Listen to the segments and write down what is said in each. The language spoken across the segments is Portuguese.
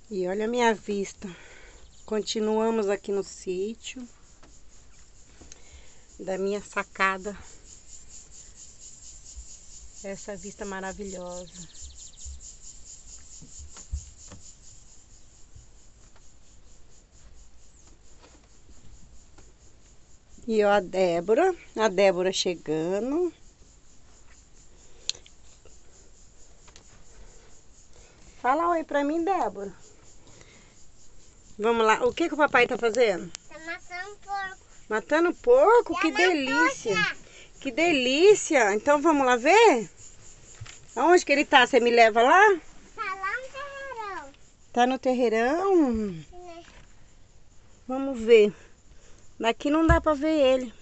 E olha a minha vista. Continuamos aqui no sítio da minha sacada. Essa vista maravilhosa. E ó, a Débora chegando. Fala oi pra mim, Débora. Vamos lá. O que o papai tá fazendo? Tá matando porco. Matando porco? Que delícia. Que delícia. Então vamos lá ver? Aonde que ele tá? Você me leva lá? Tá lá no terreirão. Tá no terreirão? Vamos ver. Daqui não dá pra ver ele.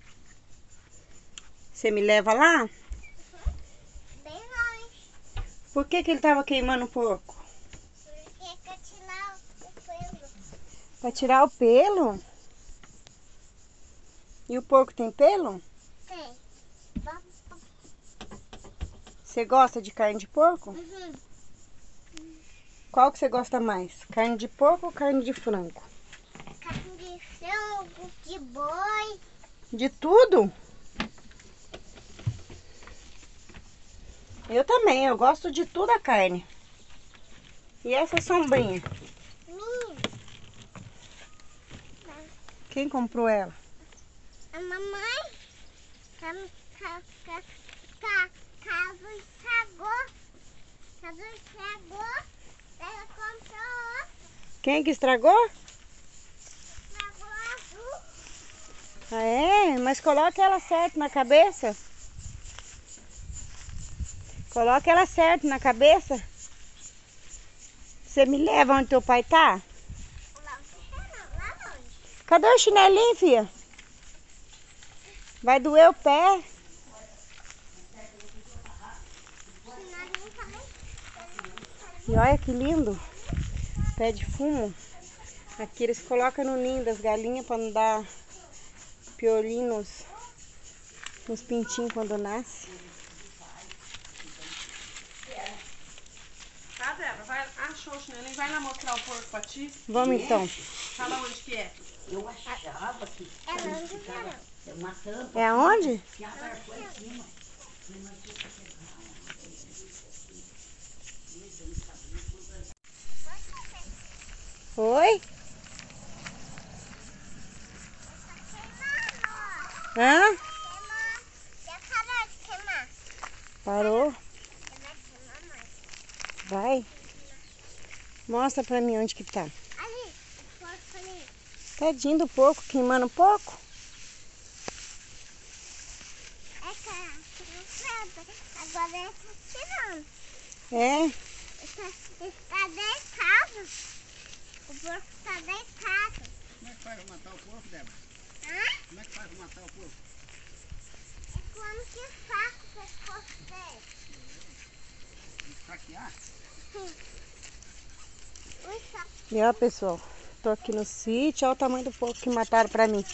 Você me leva lá? Bem longe. Por que ele tava queimando o porco? Porque quer tirar o pelo. Pra tirar o pelo? E o porco tem pelo? Tem. Você gosta de carne de porco? Uhum. Qual que você gosta mais? Carne de porco ou carne de frango? Carne de frango, de boi. De tudo? Eu também, eu gosto de tudo a carne. E essa sombrinha? Minha. Quem comprou ela? A mamãe. Caso estragou. Ela comprou. Quem que estragou? Estragou azul. Ah, é? Mas coloca ela certo na cabeça. Coloca ela certo na cabeça. Você me leva onde teu pai tá? Lá longe. Cadê o chinelinho, filha? Vai doer o pé. E olha que lindo. Pé de fumo. Aqui eles colocam no ninho das galinhas para não dar piolinho nos pintinhos quando nasce. Tá, Débora, achou o chinelinho, vai lá mostrar o porco pra ti. Vamos então. Fala onde que é. Eu achava que É uma tampa. É aonde? Que abarcou em cima. Oi? Hã? Já parou de queimar. Parou? Vai queimar mais. Vai. Mostra pra mim onde que tá. Ali, o porco ali. Tadinho do porco, queimando pouco. É cara, agora ele tá tirando. É? Está deitado. O porco está deitado. Como é que faz pra matar o porco, Débora? Hã? Como é que faz pra matar o porco? É quando que saca o pescoço dele. Esfaquear? E ó, pessoal, tô aqui no sítio, olha o tamanho do porco que mataram pra mim.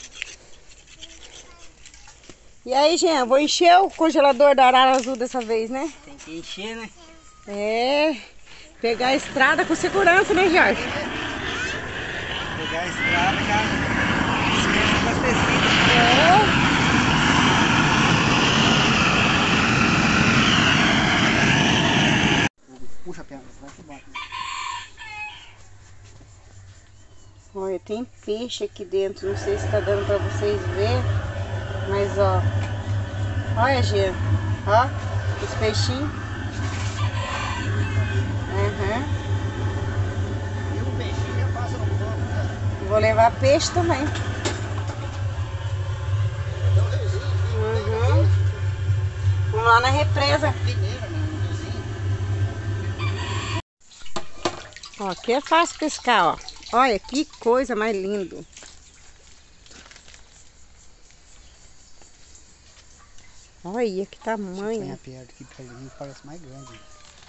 E aí, Jean, vou encher o congelador da arara azul dessa vez, né? Tem que encher, né? É, pegar a estrada com segurança, né, Jorge? Pegar a estrada, cara. Esquece abastecida. É. Puxa a perna, vai que bate. Olha, tem peixe aqui dentro, não sei se tá dando pra vocês ver, mas ó, olha, Jean, ó, os peixinhos. Uhum. E o peixinho já passa no porco, né? Vou levar peixe também. Uhum. Vamos lá na represa. Peneira, né? Um riozinho. Ó, aqui é fácil pescar, ó. Olha que coisa mais linda. Olha que Põe tamanho. a perto aqui pra mim, parece mais grande.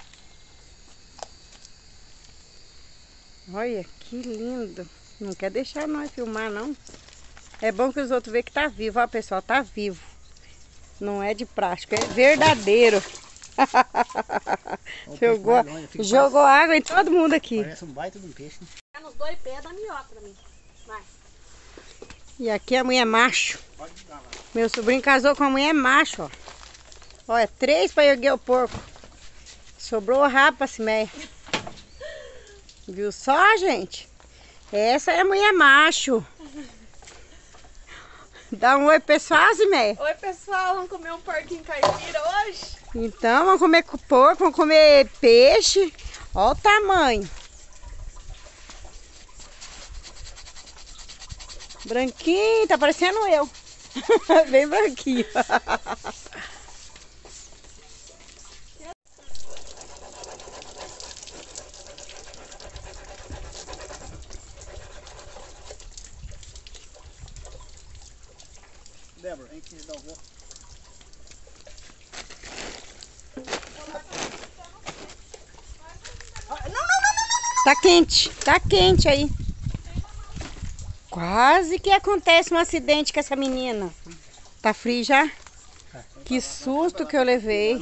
Olha que lindo. Não quer deixar nós filmar, não. É bom que os outros vejam que tá vivo. Ó, pessoal, tá vivo. Não é de plástico, é verdadeiro. Jogou água em todo mundo aqui. Parece um baita de um peixe, né? Tá nos dois pés da minhoca pra mim. Vai. E aqui a mulher macho. Pode dar lá. Meu sobrinho casou com a mulher macho, ó. Olha, 3 para erguer o porco. Sobrou o rabo pra Cimeia. Viu só, gente? Essa é a mulher macho. Dá um oi pessoal, Cimeia. Oi, pessoal. Vamos comer um porquinho caipira hoje? Então, vamos comer porco, vamos comer peixe. Olha o tamanho. Branquinho, tá parecendo eu. Bem branquinho. Débora, vem aqui dar o voo. Tá quente aí. Quase que acontece um acidente com essa menina. Tá frio já? Que susto que eu levei.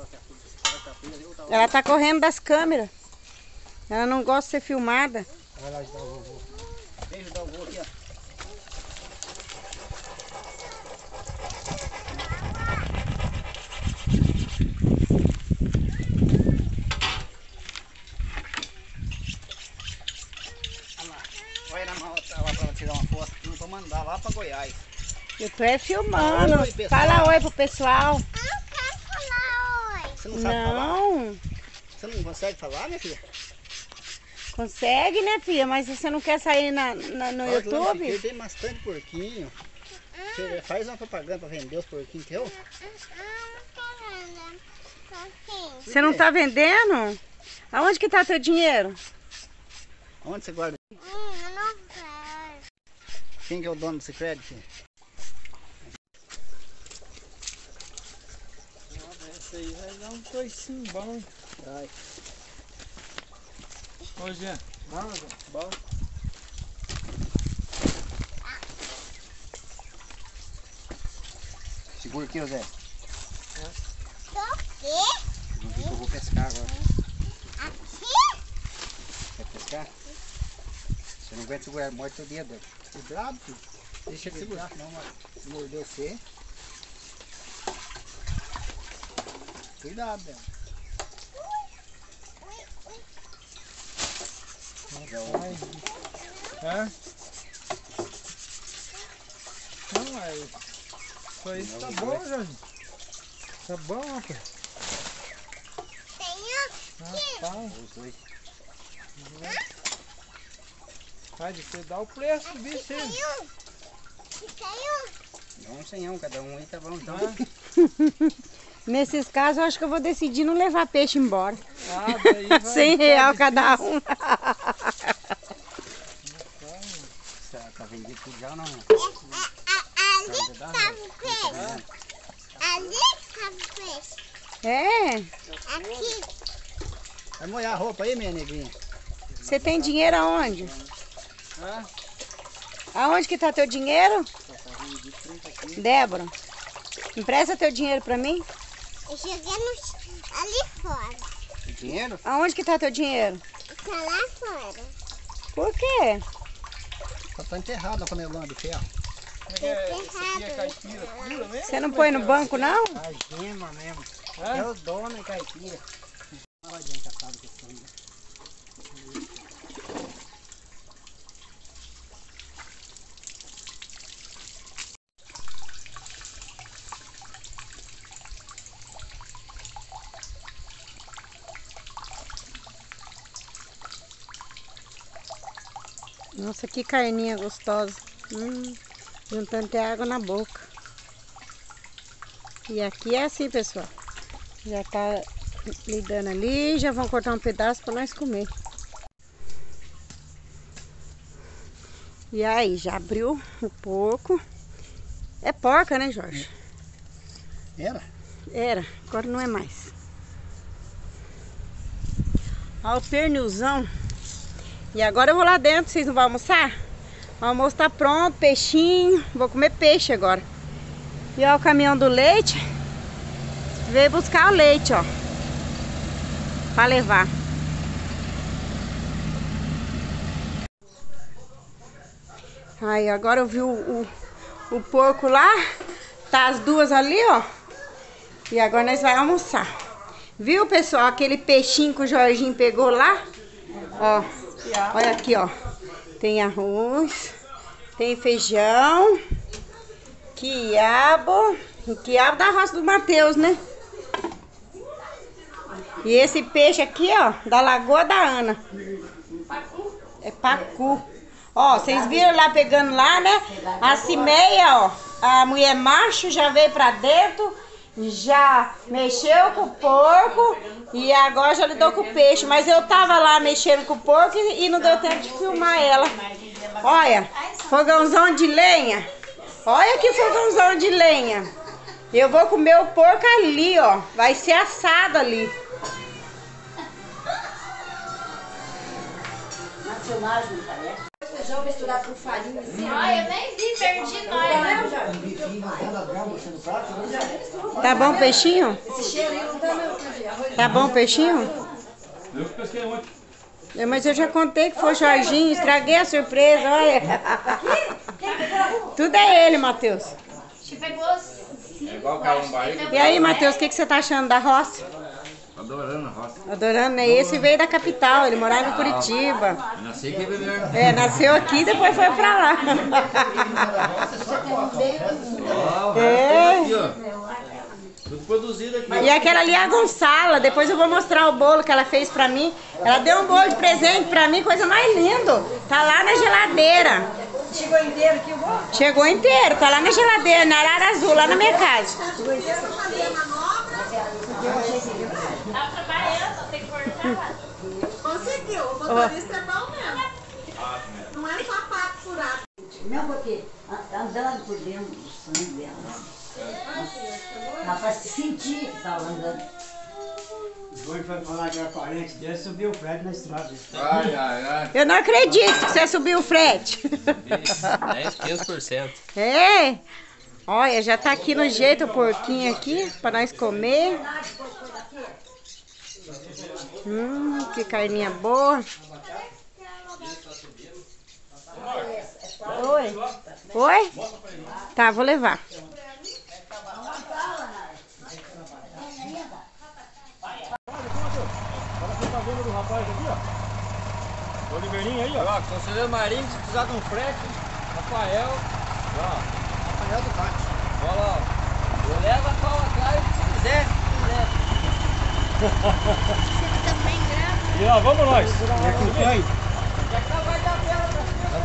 Ela tá correndo das câmeras. Ela não gosta de ser filmada. Vai lá ajudar o vovô. Vem ajudar o vovô aqui, ó. Olha na mão lá pra tirar uma foto, pra mandar lá pra Goiás. Eu tô filmando. Oi, pessoal. Fala oi pro pessoal. Eu quero falar oi. Você não sabe falar? Não. Você não consegue falar, minha filha? Consegue, né, filha? Mas você não quer sair no Olha que lá no YouTube? Chiqueiro tem bastante porquinho. Você faz uma propaganda pra vender os porquinhos teu? Não quero andar sozinho. Você não tá vendendo? Aonde que tá teu dinheiro? Onde você guarda? Eu não quero. Quem que é o dono desse crédito, filha? Essa aí vai dar um coicinho bom. Vai. Ô, Jean. Não, Jean. Bom. Segura aqui, ô Zé. Do quê? Não vi que eu vou pescar agora. Aqui? Quer pescar? Você não aguenta segurar, morde teu dedo. Cuidado, filho. Deixa ele segurar, não, mano. Se morder você. Cuidado, Bela. Hã? Não, mas isso aí tá bom, Jorge. Tá bom, rapaz. Tenho. Tá. Os dois. Vai de dar o preço do bicho aí. Tenho. Dá um senhão, cada um aí tá bom, então. Nesses casos, eu acho que eu vou decidir não levar peixe embora. Ah, daí vai. R$100 cada um. Tá vendido tudo já ou não? Ali tá o peixe. Ali tá o peixe. É? Aqui. Vai molhar a roupa aí, minha negrinha. Você tem dinheiro aonde? Hã? Aonde que tá teu dinheiro? Débora, empresta teu dinheiro pra mim. Eu joguei ali fora. Dinheiro? Aonde que tá teu dinheiro? Tá lá fora. Por quê? Só tá enterrado na panelona de ferro. Esse aqui é caipira pura mesmo? Você não põe no banco, não? A gema mesmo. Hã? É o dono e caipira. Olha a gente assado que estão. Nossa, que carninha gostosa. Juntando até água na boca. E aqui é assim, pessoal. Já tá lidando ali, já vão cortar um pedaço para nós comer. E aí, já abriu o porco. É porca, né, Jorge? Era? Era, agora não é mais. Olha o pernilzão. E agora eu vou lá dentro, vocês não vão almoçar? O almoço tá pronto, peixinho. Vou comer peixe agora. E ó, o caminhão do leite. Veio buscar o leite, ó. pra levar. Aí, agora eu vi o porco lá. Tá as duas ali, ó. E agora nós vamos almoçar. Viu, pessoal? Aquele peixinho que o Jorginho pegou lá. Ó. Olha aqui, ó. Tem arroz. Tem feijão. Quiabo. O quiabo da roça do Matheus, né? E esse peixe aqui, ó. Da Lagoa da Ana. É pacu. Ó, vocês viram lá pegando lá, né? A Cimeia, ó. A mulher macho já veio pra dentro. Já mexeu com o porco. E agora já lidou com o peixe. Mas eu tava lá mexendo com o porco e não deu tempo de filmar ela. Olha, fogãozão de lenha. Olha que fogãozão de lenha. Eu vou comer o porco ali, ó. Vai ser assado ali. Feijão misturado com farinha assim. Ai, eu nem vi, perdi nós. Tá bom o peixinho? Tá bom o peixinho? Eu que pesquei ontem. Mas eu já contei que foi o Jorginho, estraguei a surpresa, olha. Tudo é ele, Matheus. É igual calombaria. E aí, Matheus, o que você tá achando da roça? Adorando a roça. Adorando, né? Esse veio da capital, ele morava em Curitiba. Eu nasci aqui primeiro. É, nasceu aqui e depois foi pra lá. É. Aqui, ó. Tudo produzido aqui. E aquela ali é a Gonçala, depois eu vou mostrar o bolo que ela fez pra mim. Ela deu um bolo de presente pra mim, coisa mais linda. Tá lá na geladeira. Chegou inteiro aqui o bolo? Chegou inteiro, tá lá na geladeira, na arara azul, lá na minha casa. Tá trabalhando, tem que cortar. Conseguiu, o motorista é bom mesmo. Não é só papo furado. Não, porque andando por dentro do sangue dela. Ela faz sentir que estava andando. Foi falar que era parente dele, subiu o Fred na estrada. Ai, ai, ai. Eu não acredito que você subiu o frete. 15%. É? Olha, já tá aqui no jeito o porquinho aqui, pra nós comer. Que carninha boa. Oi? Oi? Tá, vou levar. Do rapaz aqui, ó. O Oliveirinho aí, ó. Conselheiro Marinho, se precisar de um frete, Rafael. Ó. Rafael do Pátio. Olha lá, ó. Eu levo a pau atrás se quiser. E ó, vamos nós. É com quem? Já que vai dar pela pra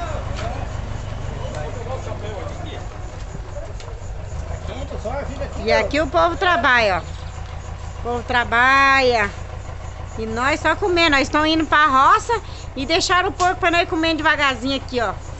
E aqui o povo trabalha, ó. O povo trabalha. E nós só comendo. Nós estamos indo pra roça e deixaram o porco pra nós comendo devagarzinho aqui, ó.